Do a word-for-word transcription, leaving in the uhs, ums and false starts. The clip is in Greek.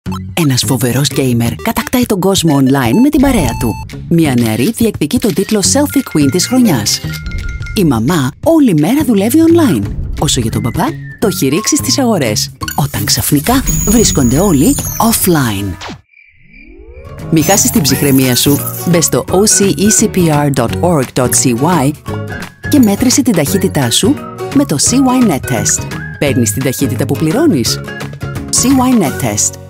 Ένας φοβερός γκέιμερ κατακτάει τον κόσμο online με την παρέα του. Μια νεαρή διεκδικεί τον τίτλο Selfie Queen της χρονιάς. Η μαμά όλη μέρα δουλεύει online. Όσο για τον μπαμπά, το έχει ρίξει στις αγορές. Όταν ξαφνικά βρίσκονται όλοι offline. Μη χάσεις την ψυχραιμία σου. Μπες στο ο σι ι σι πι αρ τελεία org τελεία σι γουάι και μέτρησε την ταχύτητά σου με το σι γουάι Net Test. Παίρνεις την ταχύτητα που πληρώνεις. σι γουάι Net Test.